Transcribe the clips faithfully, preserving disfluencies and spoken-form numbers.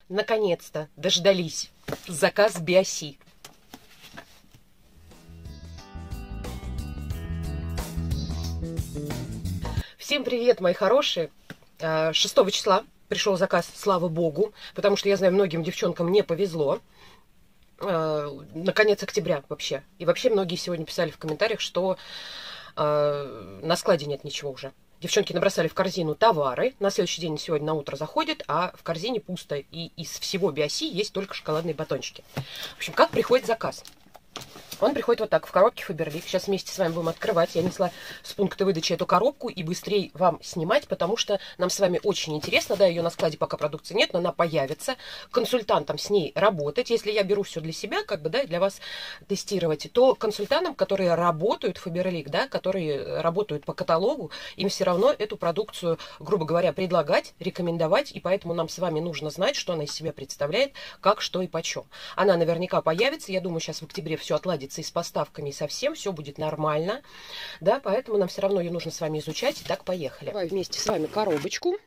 Наконец-то дождались. Заказ Биоси. Всем привет, мои хорошие. шестого числа пришел заказ, слава богу, потому что я знаю, многим девчонкам не повезло. На конец октября вообще. И вообще многие сегодня писали в комментариях, что на складе нет ничего уже. Девчонки набросали в корзину товары. На следующий день сегодня на утро заходит, а в корзине пусто. И из всего Биоси есть только шоколадные батончики. В общем, как приходит заказ? Он приходит вот так, в коробке Фаберлик. Сейчас вместе с вами будем открывать. Я несла с пункта выдачи эту коробку и быстрее вам снимать, потому что нам с вами очень интересно. Да, ее на складе пока продукции нет, но она появится. Консультантам с ней работать. Если я беру все для себя, как бы, да, и для вас тестировать, то консультантам, которые работают в Фаберлик, да, которые работают по каталогу, им все равно эту продукцию, грубо говоря, предлагать, рекомендовать. И поэтому нам с вами нужно знать, что она из себя представляет, как, что и почем. Она наверняка появится. Я думаю, сейчас в октябре все отладится и с поставками, и совсем все будет нормально, да, поэтому нам все равно ее нужно с вами изучать. Итак, поехали. Давай вместе с вами коробочку.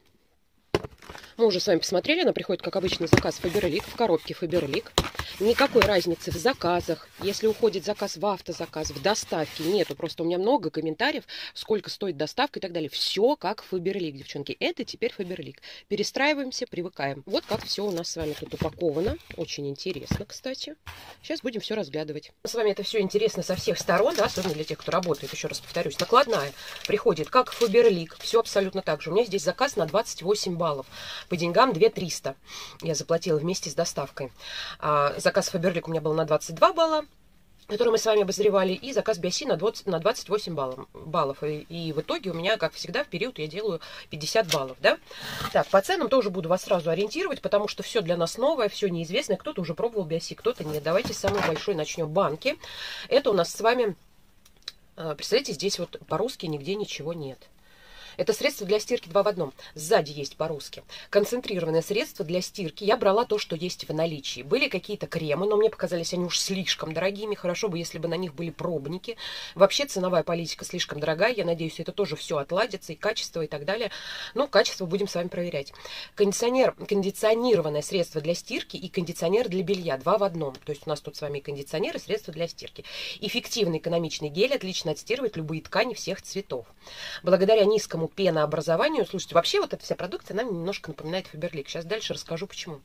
Мы уже с вами посмотрели, она приходит, как обычный заказ Фаберлик, в коробке Фаберлик. Никакой разницы в заказах. Если уходит заказ в автозаказ, в доставке, нету. Просто у меня много комментариев, сколько стоит доставка и так далее. Все как Фаберлик, девчонки. Это теперь Фаберлик. Перестраиваемся, привыкаем. Вот как все у нас с вами тут упаковано. Очень интересно, кстати. Сейчас будем все разглядывать. С вами это все интересно со всех сторон, да, особенно для тех, кто работает. Еще раз повторюсь, накладная приходит как Фаберлик. Все абсолютно так же. У меня здесь заказ на двадцать восемь баллов. По деньгам две тысячи триста я заплатила вместе с доставкой. А, заказ Фаберлик у меня был на двадцать два балла, который мы с вами обозревали, и заказ Биоси на двадцать, на двадцать восемь баллов. баллов. И, и в итоге у меня, как всегда, в период я делаю пятьдесят баллов. Да? Так, по ценам тоже буду вас сразу ориентировать, потому что все для нас новое, все неизвестное. Кто-то уже пробовал Биоси, кто-то нет. Давайте с самой большой начнем. Банки. Это у нас с вами, представляете, здесь вот по-русски нигде ничего нет. Это средство для стирки два в одном. Сзади есть по-русски. Концентрированное средство для стирки. Я брала то, что есть в наличии. Были какие-то кремы, но мне показались они уж слишком дорогими. Хорошо бы, если бы на них были пробники. Вообще ценовая политика слишком дорогая. Я надеюсь, это тоже все отладится. И качество, и так далее. Ну, качество будем с вами проверять. Кондиционер, кондиционированное средство для стирки и кондиционер для белья. Два в одном. То есть у нас тут с вами кондиционер и средство для стирки. Эффективный экономичный гель отлично отстирывает любые ткани всех цветов. Благодаря низкому пенообразованию. Слушайте, вообще вот эта вся продукция нам немножко напоминает Фаберлик. Сейчас дальше расскажу, почему.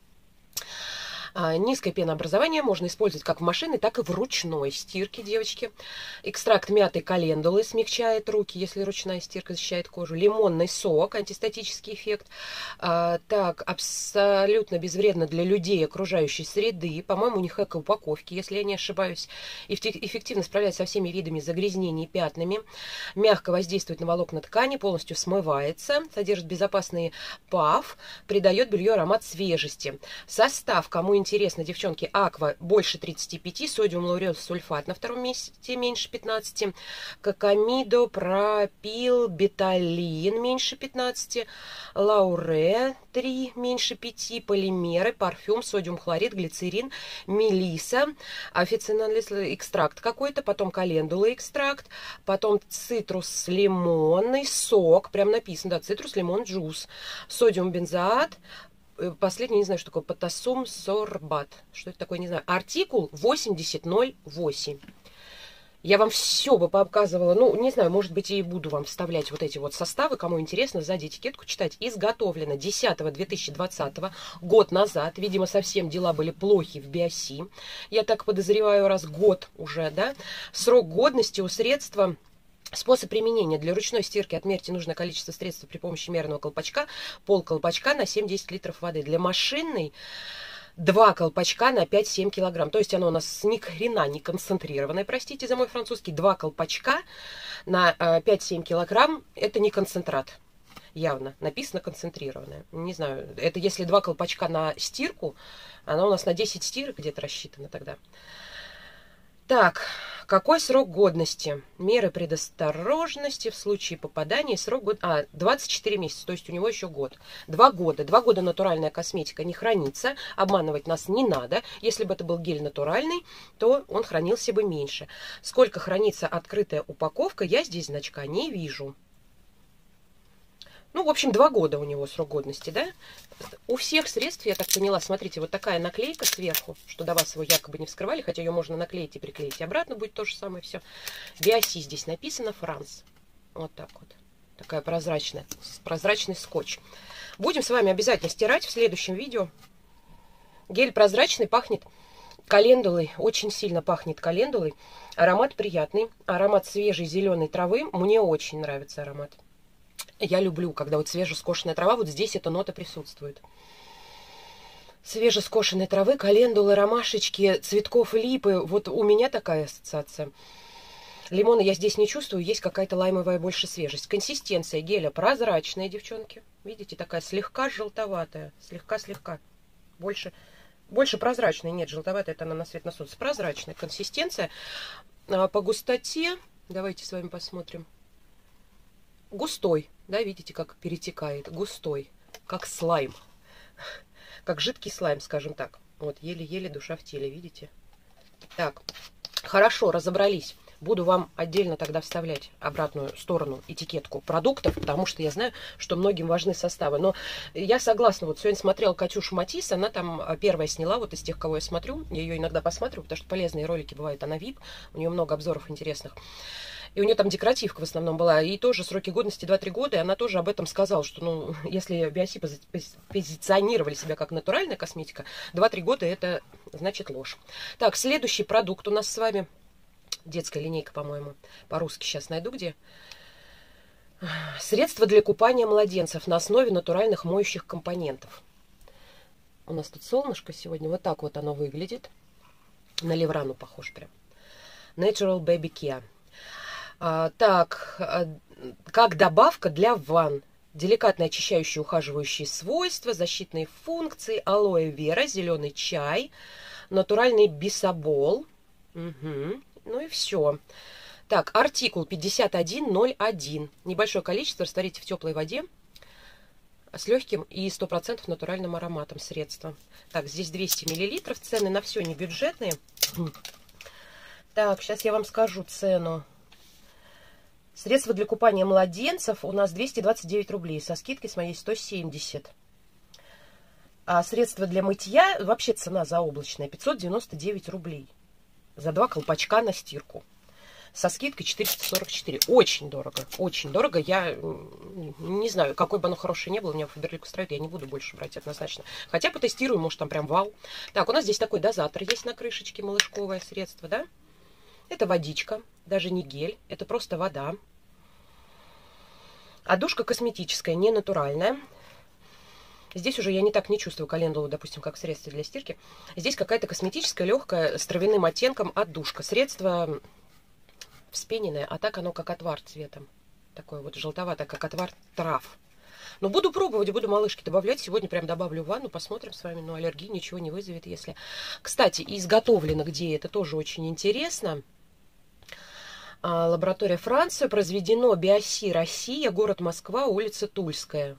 А, низкое пенообразование можно использовать как в машинной, так и в ручной стирке, девочки. Экстракт мяты календулы смягчает руки, если ручная стирка защищает кожу. Лимонный сок, антистатический эффект. А, так, абсолютно безвредно для людей окружающей среды. По-моему, у них эко-упаковки, если я не ошибаюсь. Эффективно справляется со всеми видами загрязнений и пятнами. Мягко воздействует на волокна ткани, полностью смывается. Содержит безопасный паф, придает белью аромат свежести. Состав, кому интересно, девчонки, аква больше тридцати пяти, содиум лауреол сульфат на втором месте меньше пятнадцати, кокомидо, пропил, беталин меньше пятнадцати, лауре три меньше пяти, полимеры, парфюм, содиум хлорид, глицерин, мелиса, официальный экстракт какой-то, потом календула экстракт, потом цитрус лимонный сок, прям написано, да, цитрус лимон джус, содиум бензоат. Последний, не знаю, что такое, потасум сорбат. Что это такое, не знаю. Артикул восемьдесят ноль восемь. Я вам все бы показывала, ну, не знаю, может быть, и буду вам вставлять вот эти вот составы, кому интересно, сзади этикетку читать. Изготовлено десятого две тысячи двадцатого, год назад. Видимо, совсем дела были плохи в Биоси. Я так подозреваю, раз год уже, да. Срок годности у средства... Способ применения. Для ручной стирки отмерьте нужное количество средства при помощи мерного колпачка. Пол колпачка на семь-десять литров воды. Для машинной два колпачка на пять-семь килограмм. То есть оно у нас ни хрена не концентрированное, простите за мой французский. Два колпачка на пять-семь килограмм. Это не концентрат. Явно. Написано концентрированное. Не знаю. Это если два колпачка на стирку. Оно у нас на десять стирок где-то рассчитано тогда. Так, какой срок годности? Меры предосторожности в случае попадания. Срок год... А, двадцать четыре месяца, то есть у него еще год. Два года. Два года натуральная косметика не хранится. Обманывать нас не надо. Если бы это был гель натуральный, то он хранился бы меньше. Сколько хранится открытая упаковка, я здесь значка не вижу. Ну, в общем, два года у него срок годности, да? У всех средств, я так поняла, смотрите, вот такая наклейка сверху, что до вас его якобы не вскрывали, хотя ее можно наклеить и приклеить. И обратно будет то же самое все. Биоси здесь написано, Франс. Вот так вот. Такая прозрачная, прозрачный скотч. Будем с вами обязательно стирать в следующем видео. Гель прозрачный, пахнет календулой, очень сильно пахнет календулой. Аромат приятный, аромат свежей зеленой травы. Мне очень нравится аромат. Я люблю, когда вот свежескошенная трава, вот здесь эта нота присутствует. Свежескошенной травы, календулы, ромашечки, цветков липы. Вот у меня такая ассоциация. Лимона я здесь не чувствую, есть какая-то лаймовая больше свежесть. Консистенция геля прозрачная, девчонки. Видите, такая слегка желтоватая. Слегка-слегка. Больше, больше прозрачная. Нет, желтоватая, это она на свет на солнце. Прозрачная консистенция. А по густоте, давайте с вами посмотрим. Густой, да, видите, как перетекает. Густой, как слайм. Как жидкий слайм, скажем так. Вот, еле-еле душа в теле, видите? Так, хорошо, разобрались. Буду вам отдельно тогда вставлять обратную сторону этикетку продуктов, потому что я знаю, что многим важны составы. Но я согласна, вот сегодня смотрела Катюшу Матис, она там первая сняла, вот из тех, кого я смотрю, я ее иногда посматриваю, потому что полезные ролики бывают, она ви ай пи, у нее много обзоров интересных. И у нее там декоративка в основном была, и тоже сроки годности два-три года, и она тоже об этом сказала, что, ну, если Биоси позиционировали себя как натуральная косметика, два-три года это значит ложь. Так, следующий продукт у нас с вами... Детская линейка, по-моему. По-русски сейчас найду где. Средства для купания младенцев на основе натуральных моющих компонентов. У нас тут солнышко сегодня. Вот так вот оно выглядит. На Леврану похож прям. Natural Baby Care. А, так, а, как добавка для ванн. Деликатные очищающие ухаживающие свойства, защитные функции, алоэ вера, зеленый чай, натуральный бисабол. Угу. Ну и все. Так, артикул пятьдесят один ноль один. Небольшое количество растворите в теплой воде с легким и сто процентов натуральным ароматом средства. Так, здесь двести миллилитров. Цены на все не бюджетные. Так, сейчас я вам скажу цену. Средства для купания младенцев у нас двести двадцать девять рублей. Со скидкой с моей сто семьдесят. А средства для мытья, вообще цена заоблачная, пятьсот девяносто девять рублей. За два колпачка на стирку. Со скидкой четыреста сорок четыре. Очень дорого. Очень дорого. Я не знаю, какой бы оно хорошее не было, меня Фаберлик устраивает, я не буду больше брать однозначно. Хотя потестирую, может там прям вау. Так, у нас здесь такой дозатор есть на крышечке, малышковое средство, да? Это водичка, даже не гель, это просто вода. Отдушка косметическая, не натуральная. Здесь уже я не так не чувствую календулу, допустим, как в средстве для стирки. Здесь какая-то косметическая, легкая, с травяным оттенком отдушка. Средство вспененное, а так оно как отвар цветом. Такое вот желтоватое, как отвар трав. Но буду пробовать, буду малышки добавлять. Сегодня прям добавлю в ванну, посмотрим с вами. Но аллергии ничего не вызовет, если... Кстати, изготовлено где, это тоже очень интересно. Лаборатория Франция, произведено Биоси Россия, город Москва, улица Тульская.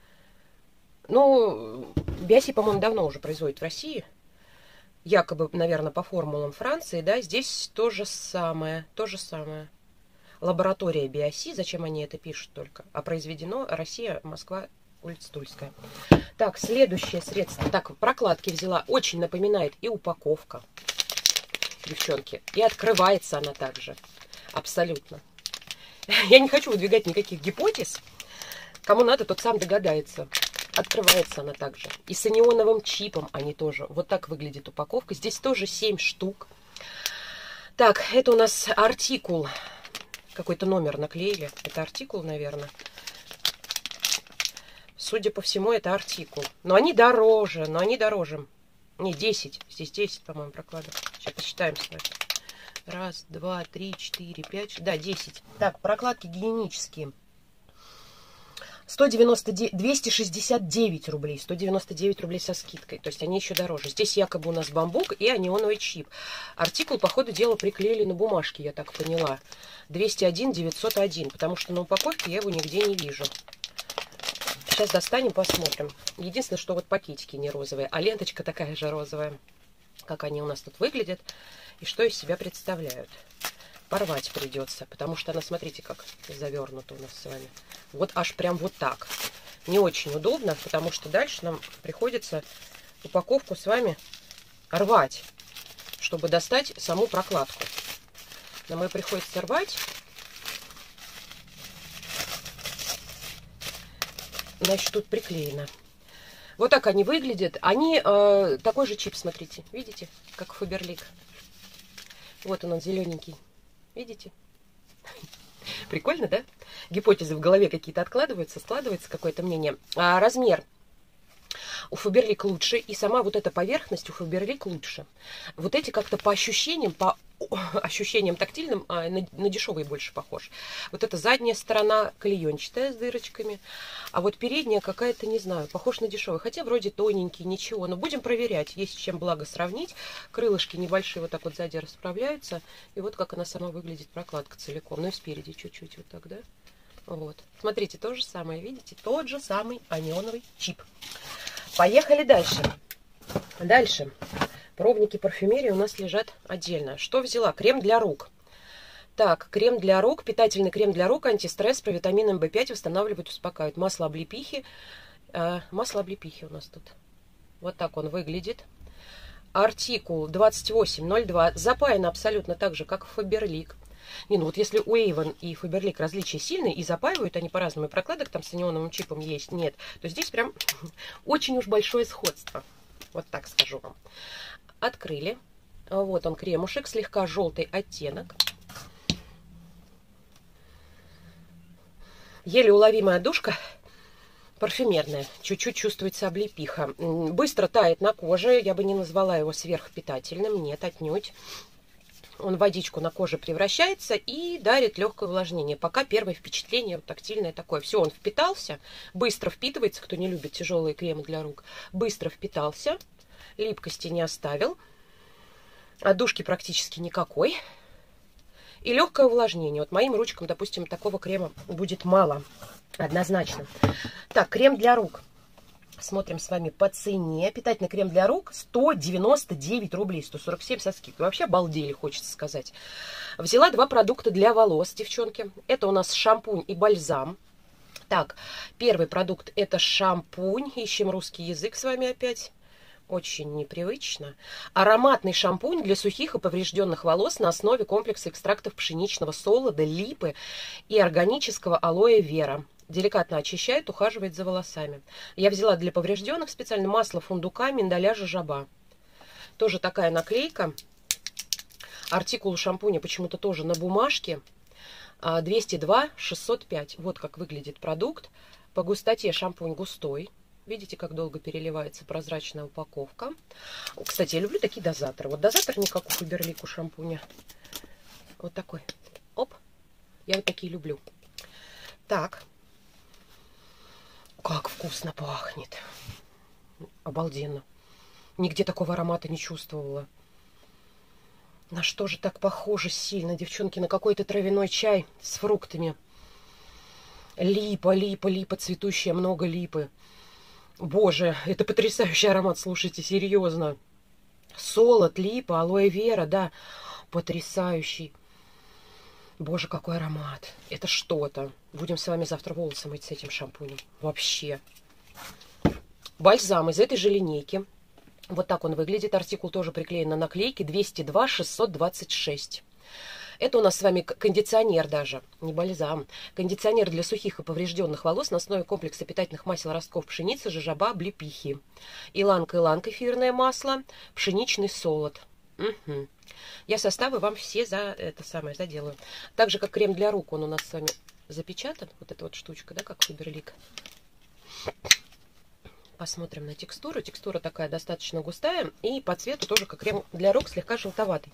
Ну, Биоси, по-моему, давно уже производит в России. Якобы, наверное, по формулам Франции, да. Здесь то же самое, то же самое. Лаборатория Биоси, зачем они это пишут только? А произведено Россия, Москва, улица Тульская. Так, следующее средство. Так, прокладки взяла. Очень напоминает и упаковка, девчонки. И открывается она также. Абсолютно. Я не хочу выдвигать никаких гипотез. Кому надо, тот сам догадается. Открывается она также. И с анионовым чипом они тоже. Вот так выглядит упаковка. Здесь тоже семь штук. Так, это у нас артикул. Какой-то номер наклеили. Это артикул, наверное. Судя по всему, это артикул. Но они дороже. Но они дороже. Не, десять. Здесь десять, по-моему, прокладок. Сейчас посчитаем с вами. Раз, два, три, четыре, пять. Да, десять. Так, прокладки гигиенические. сто девяносто девять, двести шестьдесят девять рублей. сто девяносто девять рублей со скидкой. То есть они еще дороже. Здесь якобы у нас бамбук и анионовый чип. Артикул, по ходу дела, приклеили на бумажке, я так поняла. двести один девятьсот один. Потому что на упаковке я его нигде не вижу. Сейчас достанем, посмотрим. Единственное, что вот пакетики не розовые, а ленточка такая же розовая. Как они у нас тут выглядят и что из себя представляют. порвать придется, потому что она, смотрите, как завернута у нас с вами. Вот аж прям вот так. Не очень удобно, потому что дальше нам приходится упаковку с вами рвать, чтобы достать саму прокладку. Нам ее приходится рвать. Значит, тут приклеено. Вот так они выглядят. Они э, такой же чип, смотрите. Видите, как Фаберлик. Вот он, он зелененький. Видите? Прикольно, да? Гипотезы в голове какие-то откладываются, складывается какое-то мнение. А размер у Фаберлик лучше, и сама вот эта поверхность у Фаберлик лучше. Вот эти как-то по ощущениям, по ощущениям тактильным а, на, на дешевые больше похож. Вот эта задняя сторона клеенчатая с дырочками, а вот передняя какая-то, не знаю, похож на дешевый. Хотя вроде тоненький, ничего, но будем проверять. Есть с чем благо сравнить. Крылышки небольшие вот так вот сзади расправляются. И вот как она сама выглядит, прокладка целиком. Ну и спереди чуть-чуть вот так, да? Вот. Смотрите, то же самое, видите? Тот же самый анионовый чип. Поехали дальше. Дальше. Пробники парфюмерии у нас лежат отдельно. Что взяла? Крем для рук. Так, крем для рук. Питательный крем для рук. Антистресс. Про витамин эм бэ пять. Восстанавливает, успокаивает. Масло облепихи. Э, масло облепихи у нас тут. Вот так он выглядит. Артикул двадцать восемь ноль два. Запаяно абсолютно так же, как Фаберлик. Не, ну вот если у Avon и Фаберлик различия сильные, и запаивают они по-разному, и прокладок там с анионовым чипом есть, нет, то здесь прям очень уж большое сходство. Вот так скажу вам. Открыли. Вот он, кремушек, слегка желтый оттенок. Еле уловимая душка. Парфюмерная. Чуть-чуть чувствуется облепиха. Быстро тает на коже. Я бы не назвала его сверхпитательным. Нет, отнюдь. Он в водичку на коже превращается и дарит легкое увлажнение. Пока первое впечатление вот тактильное такое. Все, он впитался, быстро впитывается, кто не любит тяжелые кремы для рук. Быстро впитался, липкости не оставил, отдушки практически никакой. И легкое увлажнение. Вот моим ручкам, допустим, такого крема будет мало. Однозначно. Так, крем для рук. Смотрим с вами по цене. Питательный крем для рук сто девяносто девять рублей, сто сорок семь со скидкой. Вообще обалдели, хочется сказать. Взяла два продукта для волос, девчонки. Это у нас шампунь и бальзам. Так, первый продукт это шампунь. Ищем русский язык с вами опять. Очень непривычно. Ароматный шампунь для сухих и поврежденных волос на основе комплекса экстрактов пшеничного солода, липы и органического алоэ вера. Деликатно очищает, ухаживает за волосами. Я взяла для поврежденных специально масло фундука, миндаля, жожоба. Тоже такая наклейка. Артикул шампуня почему-то тоже на бумажке. двести два шестьсот пять. Вот как выглядит продукт. По густоте шампунь густой. Видите, как долго переливается прозрачная упаковка. Кстати, я люблю такие дозаторы. Вот дозатор не как у Фаберлик у шампуня. Вот такой. Оп. Я вот такие люблю. Так. Как вкусно пахнет. Обалденно. Нигде такого аромата не чувствовала. На что же так похоже сильно, девчонки? На какой-то травяной чай с фруктами. Липа, липа, липа, цветущая, много липы. Боже, это потрясающий аромат, слушайте, серьезно. Солод, липа, алоэ вера, да, потрясающий. Боже, какой аромат. Это что-то. Будем с вами завтра волосы мыть с этим шампунем. Вообще. Бальзам из этой же линейки. Вот так он выглядит. Артикул тоже приклеен на наклейке. двести два шестьсот двадцать шесть. Это у нас с вами кондиционер даже. Не бальзам. Кондиционер для сухих и поврежденных волос на основе комплекса питательных масел ростков пшеницы, жожоба, облепихи. Иланг-иланг эфирное масло. Пшеничный солод. Угу. Я составы вам все за это самое заделаю. Так же, как крем для рук, он у нас с вами запечатан. Вот эта вот штучка, да, как Фаберлик. Посмотрим на текстуру. Текстура такая достаточно густая. И по цвету тоже, как крем для рук, слегка желтоватый.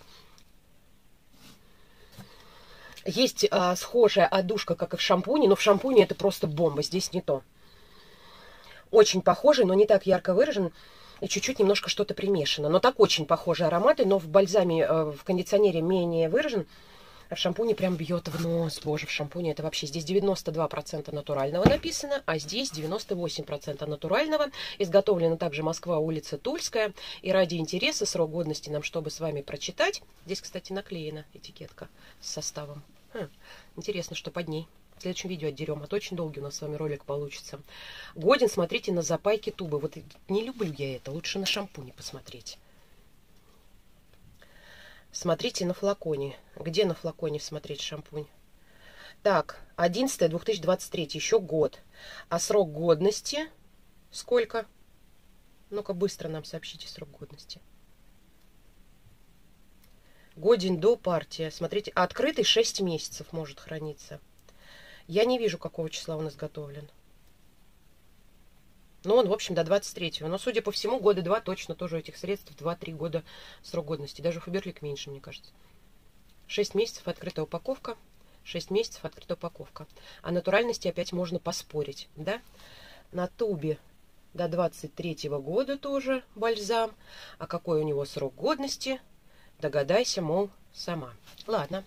Есть а, схожая отдушка, как и в шампуне. Но в шампуне это просто бомба. Здесь не то. Очень похожий, но не так ярко выражен. И чуть-чуть немножко что-то примешано. Но так очень похожие ароматы, но в бальзаме, в кондиционере менее выражен. В шампуне прям бьет в нос. Боже, в шампуне это вообще... Здесь девяносто два процента натурального написано, а здесь девяносто восемь процентов натурального. Изготовлено также Москва, улица Тульская. И ради интереса, срок годности нам, чтобы с вами прочитать. Здесь, кстати, наклеена этикетка с составом. Хм, интересно, что под ней. В следующем видео отдерем, а то очень долгий у нас с вами ролик получится. Годен, смотрите, на запайке тубы. Вот не люблю я это, лучше на шампуне посмотреть. Смотрите на флаконе. Где на флаконе смотреть шампунь? Так, одиннадцатое две тысячи двадцать третий, еще год. А срок годности сколько? Ну-ка, быстро нам сообщите срок годности. Годен до партии. Смотрите, открытый шесть месяцев может храниться. Я не вижу, какого числа он изготовлен. Ну, он, в общем, до двадцать третьего. Но, судя по всему, года два точно тоже у этих средств. два-три года срок годности. Даже Фаберлик меньше, мне кажется. шесть месяцев открытая упаковка. шесть месяцев открытая упаковка. О натуральности опять можно поспорить, да? На тубе до двадцать третьего года тоже бальзам. А какой у него срок годности? Догадайся, мол, сама. Ладно.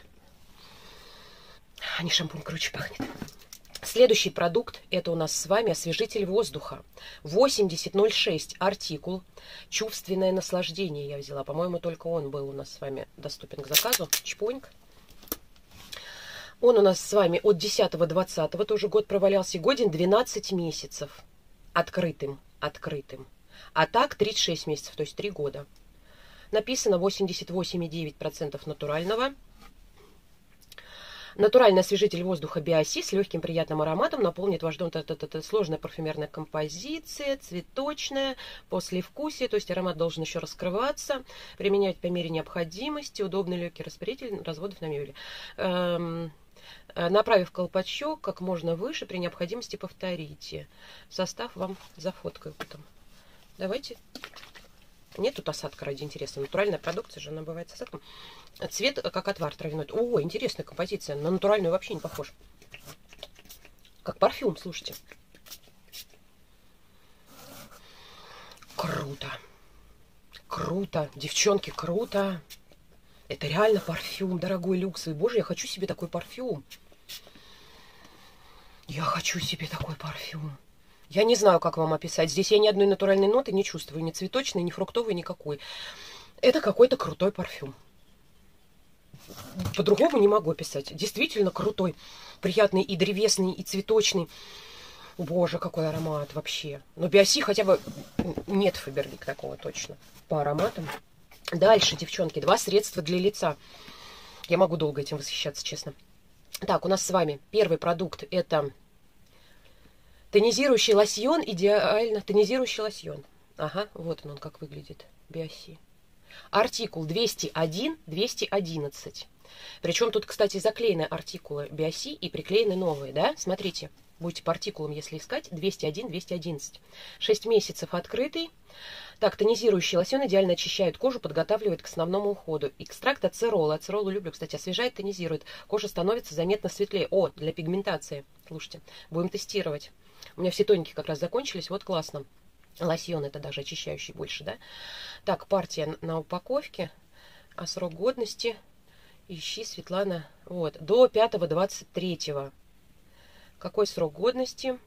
А не шампунь круче пахнет. Следующий продукт, это у нас с вами освежитель воздуха. восемьдесят ноль шесть артикул. Чувственное наслаждение я взяла. По-моему, только он был у нас с вами доступен к заказу. Чпоньк. Он у нас с вами от десятого двадцатого, тоже год провалялся. Годен двенадцать месяцев. Открытым. Открытым. А так тридцать шесть месяцев, то есть три года. Написано восемьдесят восемь и девять сотых процента натурального. Натуральный освежитель воздуха Биоси с легким приятным ароматом наполнит ваш дом. Это сложная парфюмерная композиция, цветочная, послевкусие, то есть аромат должен еще раскрываться, применять по мере необходимости, удобный легкий распределитель разводов на мебели. Эм, направив колпачок как можно выше, при необходимости повторите. Состав вам зафоткаю потом. Давайте. Нет тут осадка, ради интереса. Натуральная продукция же, она бывает с осадком. Цвет как отвар травяной. О, интересная композиция. На натуральную вообще не похож. Как парфюм, слушайте. Круто. Круто. Девчонки, круто. Это реально парфюм, дорогой, люксовый. Боже, я хочу себе такой парфюм. Я хочу себе такой парфюм. Я не знаю, как вам описать. Здесь я ни одной натуральной ноты не чувствую. Ни цветочной, ни фруктовой, никакой. Это какой-то крутой парфюм. По-другому не могу описать. Действительно крутой. Приятный и древесный, и цветочный. Боже, какой аромат вообще. Но Биоси хотя бы... Нет Фаберлик такого точно. По ароматам. Дальше, девчонки, два средства для лица. Я могу долго этим восхищаться, честно. Так, у нас с вами первый продукт. Это... Тонизирующий лосьон, идеально. Тонизирующий лосьон. Ага, вот он, он как выглядит. Биоси. Артикул двести один двести одиннадцать. Причем тут, кстати, заклеены артикулы Биоси и приклеены новые, да? Смотрите, будете по артикулам, если искать, двести один двести одиннадцать. шесть месяцев открытый. Так, тонизирующий лосьон идеально очищает кожу, подготавливает к основному уходу. Экстракт ацерола. Ацеролу люблю, кстати, освежает, тонизирует. Кожа становится заметно светлее. О, для пигментации. Слушайте, будем тестировать. У меня все тоненькие как раз закончились. Вот классно. Лосьон это даже очищающий больше, да? Так, партия на упаковке. А срок годности... Ищи, Светлана. Вот, до пятого двадцать третьего. Какой срок годности?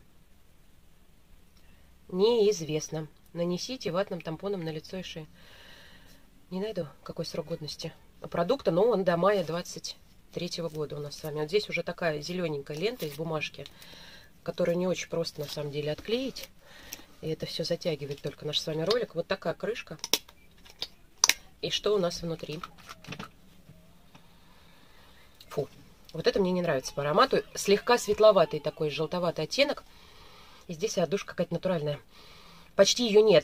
Неизвестно. Нанесите ватным тампоном на лицо и шею. Не найду, какой срок годности продукта, но он до мая двадцать третьего года у нас с вами. Вот здесь уже такая зелененькая лента из бумажки, которую не очень просто на самом деле отклеить. И это все затягивает только наш с вами ролик. Вот такая крышка. И что у нас внутри? Фу, вот это мне не нравится по аромату. Слегка светловатый такой желтоватый оттенок. И здесь отдушка какая-то натуральная. Почти ее нет.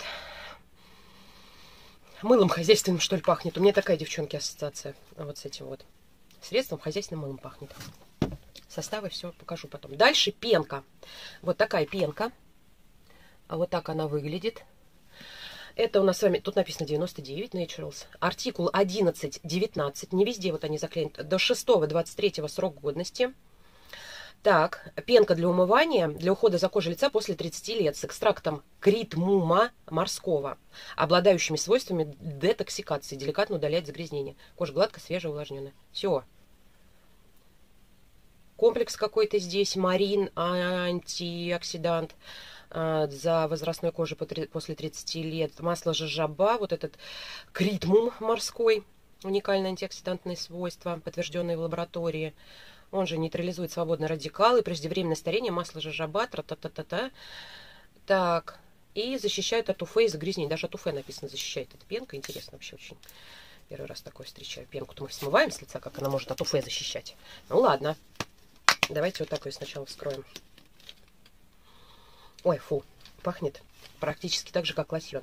Мылом хозяйственным, что ли, пахнет. У меня такая, девчонки, ассоциация. Вот с этим вот средством хозяйственным мылом пахнет. Составы все покажу потом. Дальше пенка. Вот такая пенка. А вот так она выглядит. Это у нас с вами, тут написано девяносто девять Naturals. Артикул одиннадцать девятнадцать. Не везде вот они заклеены. До шестого двадцать третьего срок годности. Так, пенка для умывания, для ухода за кожей лица после тридцати лет с экстрактом критмума морского, обладающими свойствами детоксикации, деликатно удаляет загрязнение. Кожа гладкая, свежая, увлажненная. Все. комплекс какой-то здесь, Марин, антиоксидант за возрастной кожей после тридцати лет, масло жожоба, вот этот критмум морской, уникальные антиоксидантные свойства, подтвержденные в лаборатории. Он же нейтрализует свободные радикалы, преждевременное старение, масло жожоба, тра-та-та-та-та. Так, и защищает от УФ и загрязнений. Даже от УФ написано защищает. Эта пенка, интересно вообще очень. Первый раз такое встречаю. Пенку-то мы смываем с лица, как она может от УФ защищать. Ну ладно. Давайте вот так ее сначала вскроем. Ой, фу, пахнет практически так же, как лосьон.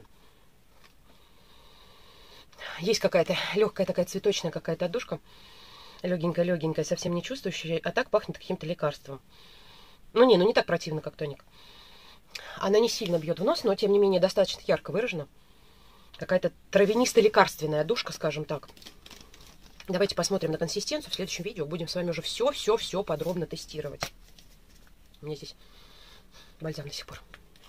Есть какая-то легкая такая цветочная какая-то отдушка. Легенькая-легенькая, совсем не чувствующая. А так пахнет каким-то лекарством. Ну не, ну не так противно, как тоник. Она не сильно бьет в нос, но тем не менее достаточно ярко выражена. Какая-то травянисто-лекарственная отдушка, скажем так. Давайте посмотрим на консистенцию. В следующем видео будем с вами уже все-все-все подробно тестировать. У меня здесь бальзам до сих пор.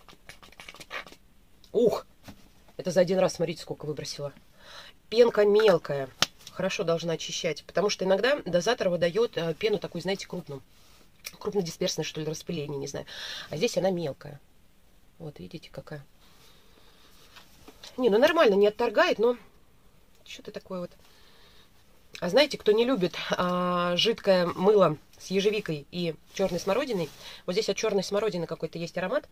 Ух! Это за один раз, смотрите, сколько выбросила. Пенка мелкая. Хорошо должна очищать. Потому что иногда дозатор выдает э, пену такую, знаете, крупную. Крупнодисперсное, что ли, распыление, не знаю. А здесь она мелкая. Вот, видите, какая. Не, ну нормально, не отторгает, но что-то такое вот. А знаете, кто не любит а, жидкое мыло с ежевикой и черной смородиной, вот здесь от черной смородины какой-то есть аромат,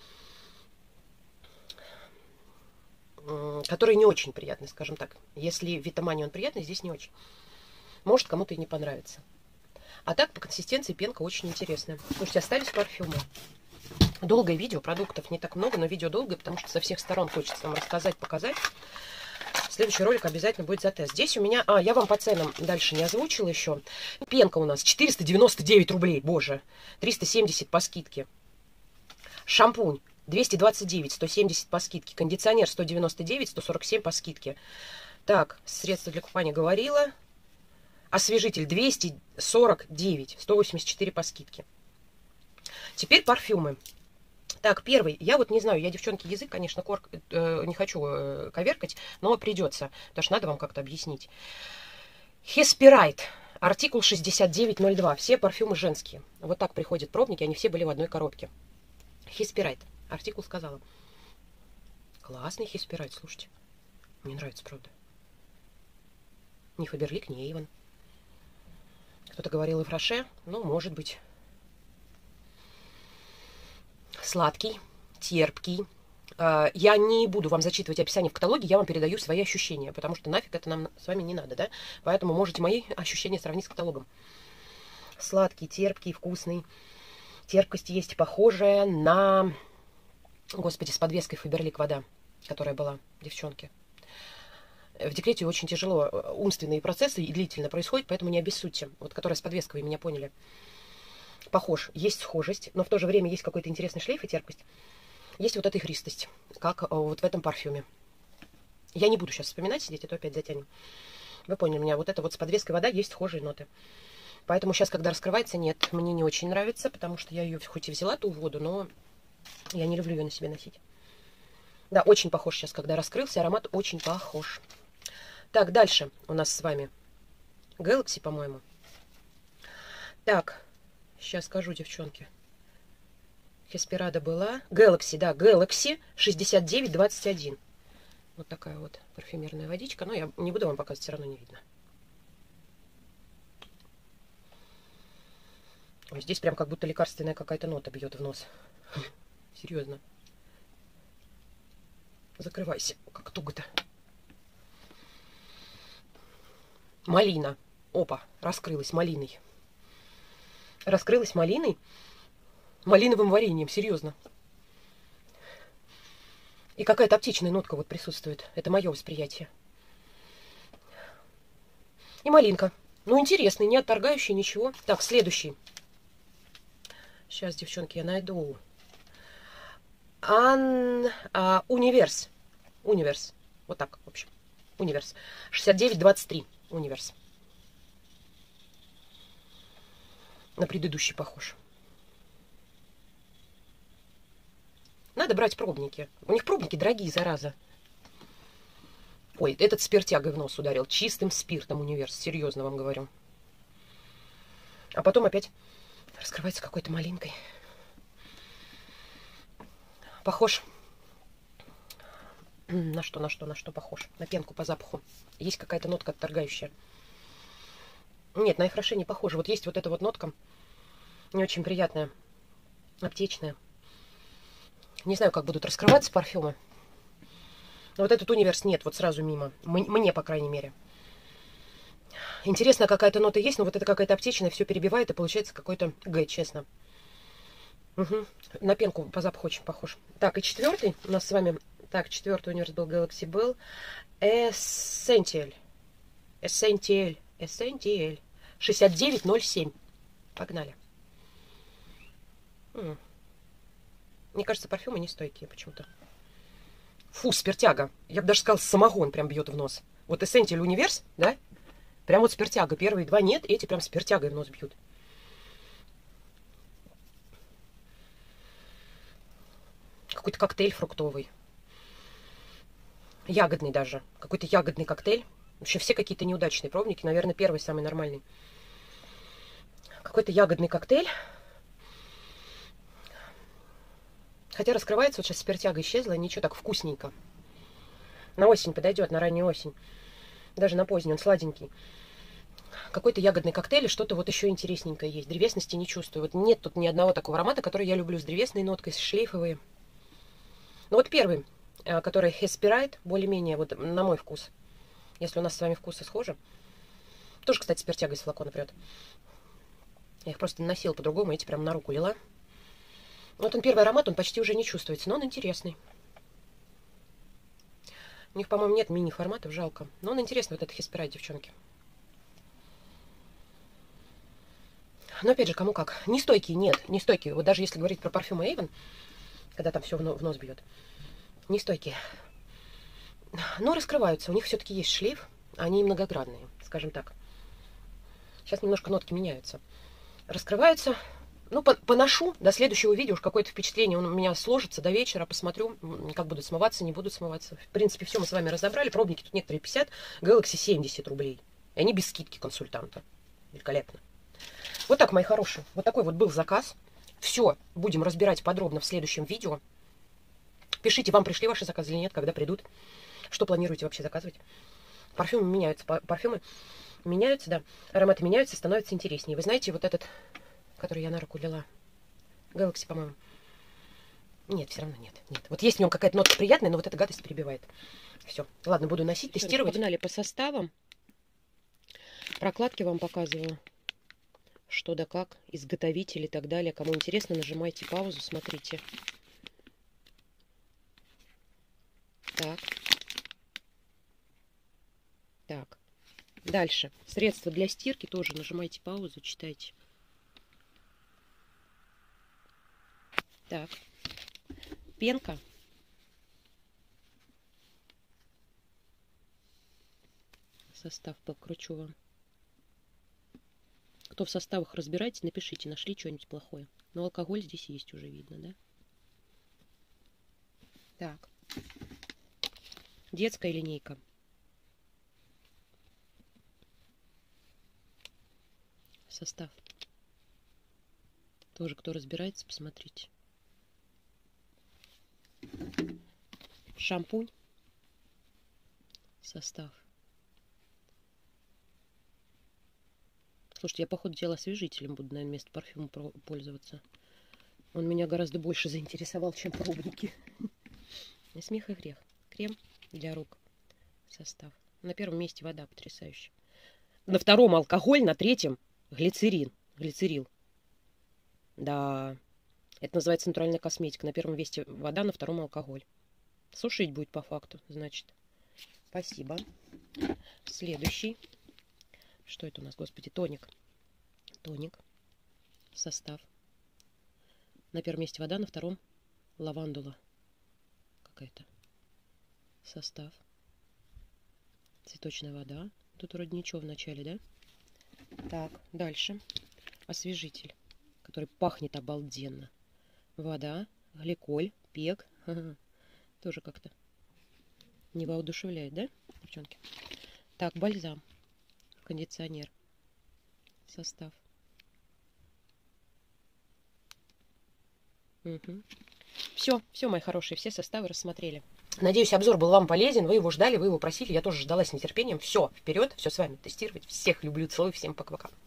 который не очень приятный, скажем так. Если в Витамане он приятный, здесь не очень. Может, кому-то и не понравится. А так, по консистенции пенка очень интересная. Слушайте, остались парфюмы. Долгое видео, продуктов не так много, но видео долгое, потому что со всех сторон хочется вам рассказать, показать. Следующий ролик обязательно будет за тест. Здесь у меня... А, я вам по ценам дальше не озвучила еще. Пенка у нас четыреста девяносто девять рублей, боже. триста семьдесят по скидке. Шампунь двести двадцать девять, сто семьдесят по скидке. Кондиционер сто девяносто девять, сто сорок семь по скидке. Так, средства для купания говорила. Освежитель двести сорок девять, сто восемьдесят четыре по скидке. Теперь парфюмы. Так, первый. Я вот не знаю, я, девчонки, язык, конечно, корк, э, не хочу э, коверкать, но придется, потому что надо вам как-то объяснить. Хеспирайт. Артикул шестьдесят девять ноль два. Все парфюмы женские. Вот так приходят пробники, они все были в одной коробке. Хеспирайт. Артикул сказала. Классный Хеспирайт, слушайте. Мне нравится, правда. Ни Фаберлик, ни Эйвен. Кто-то говорил и Фраше. Ну, может быть. Сладкий, терпкий. Я не буду вам зачитывать описание в каталоге, я вам передаю свои ощущения, потому что нафиг это нам с вами не надо, да? Поэтому можете мои ощущения сравнить с каталогом. Сладкий, терпкий, вкусный. Терпкость есть похожая на... Господи, с подвеской Фаберлик вода, которая была, девчонки. В декрете очень тяжело, умственные процессы и длительно происходят, поэтому не обессудьте. Вот, которая с подвеской, вы меня поняли. Похож, есть схожесть, но в то же время есть какой-то интересный шлейф и терпкость. Есть вот эта игристость, как вот в этом парфюме. Я не буду сейчас вспоминать, сидеть, а то опять затянем. Вы поняли меня, вот это вот с подвеской вода есть схожие ноты. Поэтому сейчас, когда раскрывается, нет, мне не очень нравится, потому что я ее хоть и взяла ту воду, но я не люблю ее на себе носить. Да, очень похож сейчас, когда раскрылся, аромат очень похож. Так, дальше у нас с вами Galaxy, по-моему. Так, сейчас скажу, девчонки. Хеспирада была. Galaxy, да, Galaxy шестьдесят девять двадцать один. Вот такая вот парфюмерная водичка. Но я не буду вам показывать, все равно не видно. Ой, здесь прям как будто лекарственная какая-то нота бьет в нос. Серьезно. Закрывайся. Как туго-то. Малина. Опа, раскрылась малиной. Раскрылась малиной. Малиновым вареньем, серьезно. И какая-то аптечная нотка вот присутствует. Это мое восприятие. И малинка. Ну, интересный, не отторгающий, ничего. Так, следующий. Сейчас, девчонки, я найду. Ан... А, Универс. Универс. Вот так, в общем. Универс. шестьдесят девять двадцать три. Универс. На предыдущий похож. Надо брать пробники. У них пробники дорогие, зараза. Ой, этот спиртягой в нос ударил. Чистым спиртом Универс. Серьезно вам говорю. А потом опять Раскрывается какой-то малинкой. Похож на что, на что, на что похож? На пенку по запаху. Есть какая-то нотка отторгающая. Нет, на Ихроше не похоже. Вот есть вот эта вот нотка. Не очень приятная. Аптечная. Не знаю, как будут раскрываться парфюмы. Но вот этот универс нет, вот сразу мимо. Мне, по крайней мере. Интересно, какая-то нота есть, но вот это какая-то аптечная, все перебивает, и получается какой-то Г, честно. Угу. На пенку по запаху очень похож. Так, и четвертый у нас с вами... Так, четвертый универс был Galaxy был. Essential. Essential. Essential. шестьдесят девять ноль семь. Погнали. М. Мне кажется, парфюмы не стойкие почему-то. Фу, спиртяга. Я бы даже сказала, самогон прям бьет в нос. Вот Essential Universe, да? Прям вот спиртяга. Первые два нет, эти прям спиртягой в нос бьют. Какой-то коктейль фруктовый. Ягодный даже. Какой-то ягодный коктейль. Вообще все какие-то неудачные пробники. Наверное, первый самый нормальный. Какой-то ягодный коктейль. Хотя раскрывается, вот сейчас спиртяга исчезла, ничего, так вкусненько. На осень подойдет, на раннюю осень. Даже на позднюю, он сладенький. Какой-то ягодный коктейль, и что-то вот еще интересненькое есть. Древесности не чувствую. Вот нет тут ни одного такого аромата, который я люблю с древесной ноткой, с шлейфовые. Ну вот первый, который Hesperide, более-менее, вот на мой вкус. Если у нас с вами вкусы схожи. Тоже, кстати, спиртяга из флакона прет. Я их просто наносила по-другому, эти прям на руку лила. Вот он первый аромат, он почти уже не чувствуется, но он интересный. У них, по-моему, нет мини-форматов, жалко. Но он интересный, вот этот Hesperide, девчонки. Но опять же, кому как. Нестойкие, нет, нестойкие. Вот даже если говорить про парфюмы Avon, когда там все в нос бьет. Нестойкие. Но раскрываются. У них все-таки есть шлейф. Они многогранные, скажем так. Сейчас немножко нотки меняются. Раскрываются. Ну, поношу. До следующего видео уж какое-то впечатление у меня сложится до вечера. Посмотрю, как будут смываться, не будут смываться. В принципе, все мы с вами разобрали. Пробники тут некоторые пятьдесят. Galaxy семьдесят рублей. И они без скидки консультанта. Великолепно. Вот так, мои хорошие. Вот такой вот был заказ. Все будем разбирать подробно в следующем видео. Пишите, вам пришли ваши заказы или нет, когда придут. Что планируете вообще заказывать? Парфюмы меняются. Парфюмы меняются, да. Ароматы меняются, становятся интереснее. Вы знаете, вот этот, который я на руку лила, Galaxy, по-моему. Нет, все равно нет. Нет. Вот есть в нем какая-то нотка приятная, но вот эта гадость перебивает. Все. Ладно, буду носить, Все, тестировать. Погнали по составам. Прокладки вам показываю. Что да как, изготовитель и так далее. Кому интересно, нажимайте паузу, смотрите. Так. Так. Дальше. Средства для стирки тоже нажимайте паузу, читайте. Так. Пенка. Состав покручу вам. Кто в составах разбирается, напишите, нашли что-нибудь плохое. Но алкоголь здесь есть уже, видно, да? Так. Детская линейка. Состав. Тоже, кто разбирается, посмотрите. Шампунь. Состав. Слушайте, я, по ходу дела, освежителем буду, наверное, вместо парфюма пользоваться. Он меня гораздо больше заинтересовал, чем пробники. И смех и грех. Крем для рук. Состав. На первом месте вода потрясающая. На втором алкоголь, на третьем глицерин. Глицерил. Да. Это называется натуральная косметика. На первом месте вода, на втором алкоголь. Сушить будет по факту, значит. Спасибо. Следующий. Что это у нас, господи? Тоник. Тоник. Состав. На первом месте вода, на втором лавандула. Какая-то. Состав. Цветочная вода. Тут вроде ничего в начале, да? Так, дальше. Освежитель, который пахнет обалденно. Вода, гликоль, пек. Ага. Тоже как-то не воодушевляет, да, девчонки? Так, бальзам. Кондиционер. Состав. Угу. Все, все, мои хорошие, все составы рассмотрели. Надеюсь, обзор был вам полезен, вы его ждали, вы его просили, я тоже ждала с нетерпением. Все, вперед, все с вами тестировать. Всех люблю, целую, всем пока-пока.